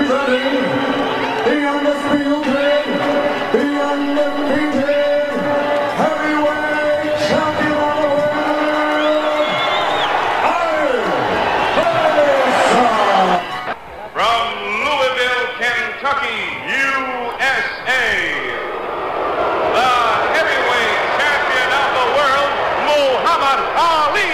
representing the undisputed, the undefeated heavyweight champion of the world, Tyson. From Louisville, Kentucky, USA, the heavyweight champion of the world, Muhammad Ali.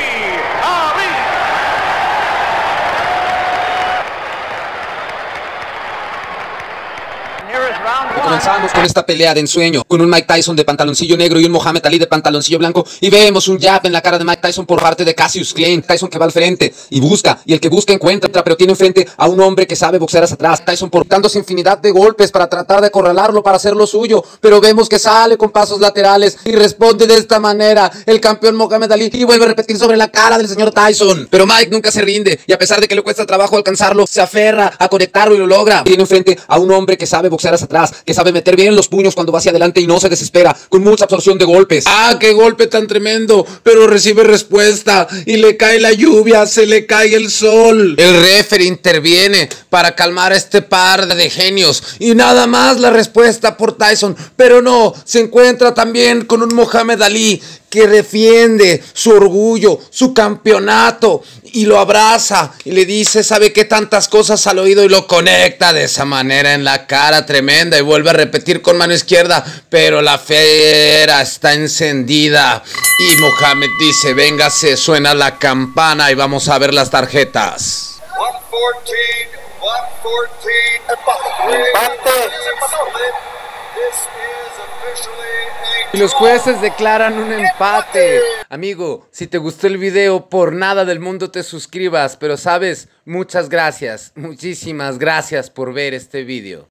Comenzamos con esta pelea de ensueño, con un Mike Tyson de pantaloncillo negro y un Muhammad Ali de pantaloncillo blanco, y vemos un jab en la cara de Mike Tyson por parte de Cassius Clay. Tyson que va al frente y busca, y el que busca encuentra, pero tiene enfrente a un hombre que sabe boxear hacia atrás. Tyson portándose infinidad de golpes para tratar de acorralarlo, para hacer lo suyo, pero vemos que sale con pasos laterales y responde de esta manera el campeón Muhammad Ali, y vuelve a repetir sobre la cara del señor Tyson. Pero Mike nunca se rinde, y a pesar de que le cuesta trabajo alcanzarlo, se aferra a conectarlo y lo logra. Tiene enfrente a un hombre que sabe boxear hacia atrás, que sabe meter bien los puños cuando va hacia adelante y no se desespera, con mucha absorción de golpes. ¡Ah, qué golpe tan tremendo! Pero recibe respuesta y le cae la lluvia, se le cae el sol. El referee interviene para calmar a este par de genios y nada más la respuesta por Tyson, pero no, se encuentra también con un Muhammad Ali que defiende su orgullo, su campeonato, y lo abraza y le dice, ¿sabe qué? Tantas cosas al oído, y lo conecta de esa manera en la cara tremenda y vuelve a repetir con mano izquierda, pero la fiera está encendida y Muhammad dice, véngase, suena la campana y vamos a ver las tarjetas. 114, Y los jueces declaran un empate. Amigo, si te gustó el video, por nada del mundo te suscribas, pero sabes, muchas gracias, muchísimas gracias por ver este video.